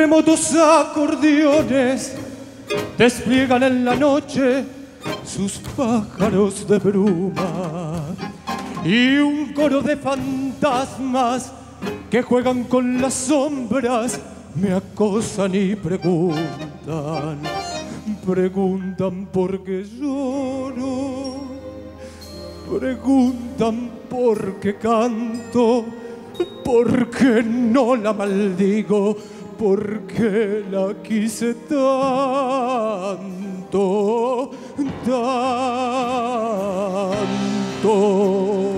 remotos acordeones despliegan en la noche sus pájaros de bruma y un coro de fantasmas que juegan con las sombras me acosan y preguntan por qué lloro, preguntan por qué canto, por qué no la maldigo, por qué la quise tanto, tanto.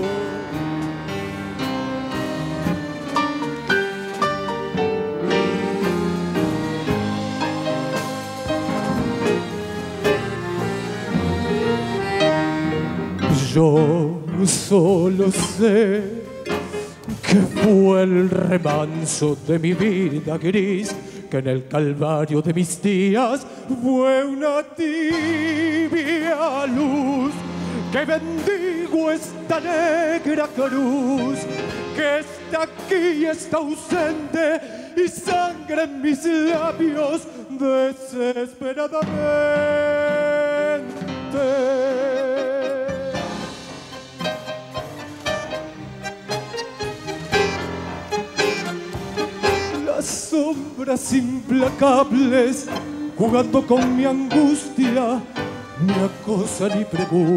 Yo solo sé que fue el remanso de mi vida gris, que en el calvario de mis días fue una tibia luz, que bendigo esta negra cruz, que está aquí y está ausente y sangra en mis labios desesperadamente. Sombras implacables, jugando con mi angustia, me acosan y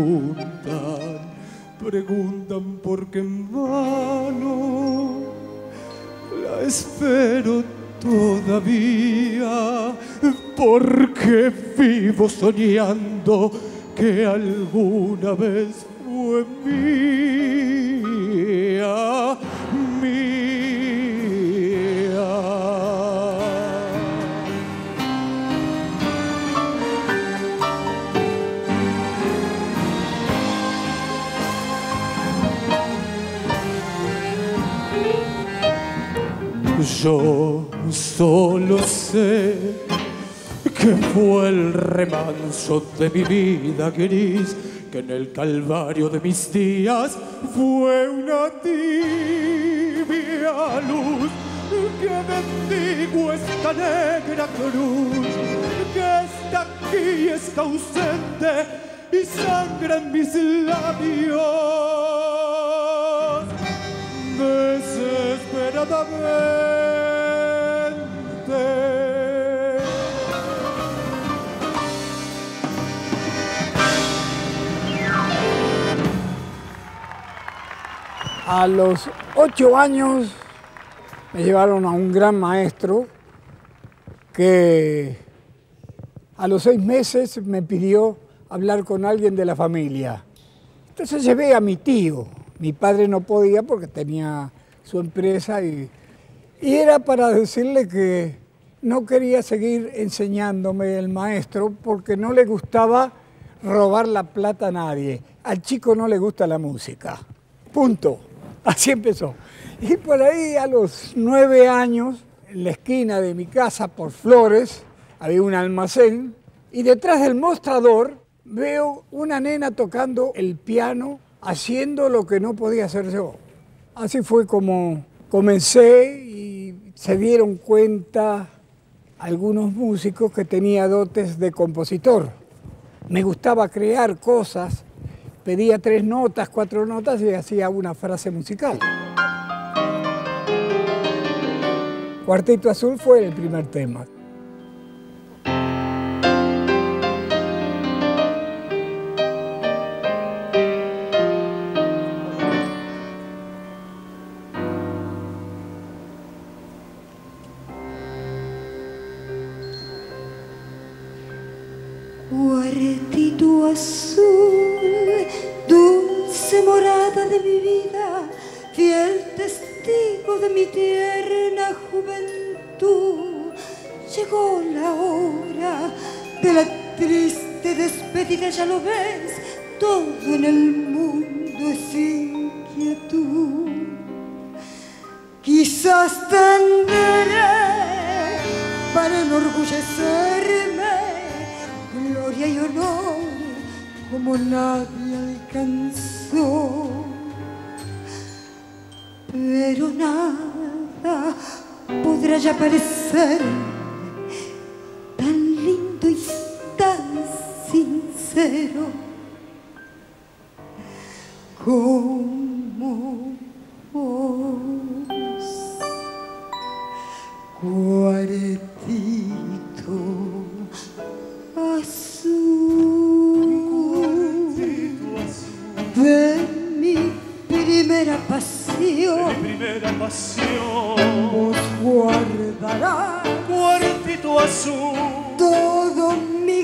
preguntan por qué en vano la espero todavía, porque vivo soñando que alguna vez fue mía, mía. Yo solo sé que fue el remanso de mi vida gris, que en el calvario de mis días fue una tibia luz, que bendigo esta negra cruz, que está aquí y está ausente y sangra en mis labios desesperadamente. A los 8 años me llevaron a un gran maestro que a los 6 meses me pidió hablar con alguien de la familia. Entonces llevé a mi tío. Mi padre no podía porque tenía su empresa y era para decirle que no quería seguir enseñándome el maestro porque no le gustaba robar la plata a nadie. Al chico no le gusta la música. Punto. Así empezó. Y por ahí a los 9 años, en la esquina de mi casa, por Flores, había un almacén y detrás del mostrador veo una nena tocando el piano, haciendo lo que no podía hacer yo. Así fue como comencé y se dieron cuenta algunos músicos que tenía dotes de compositor. Me gustaba crear cosas, pedía 3 notas, 4 notas y hacía una frase musical. Cuarteto Azul fue el primer tema. Cuartito azul, dulce morada de mi vida, fiel testigo de mi tierna juventud. Llegó la hora de la triste despedida, ya lo ves, todo en el mundo es inquietud. Quizás tendré para enorgullecerme gloria y honor como nadie alcanzó, pero nada podrá ya parecer acero como vos, cuartito azul de mi primera pasión. Vos guardarás cuartito azul, todo mi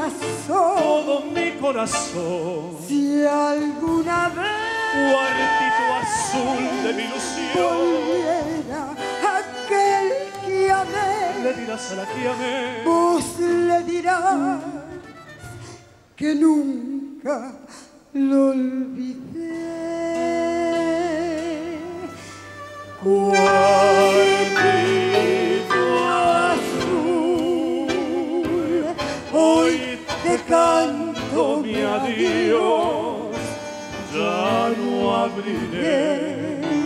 corazón, si alguna vez cuartito azul de mi ilusión, volviera aquel que amé, le dirás a la que amé, vos le dirás que nunca lo olvidé. cuartito azul, hoy te canto mi adiós, ya no abriré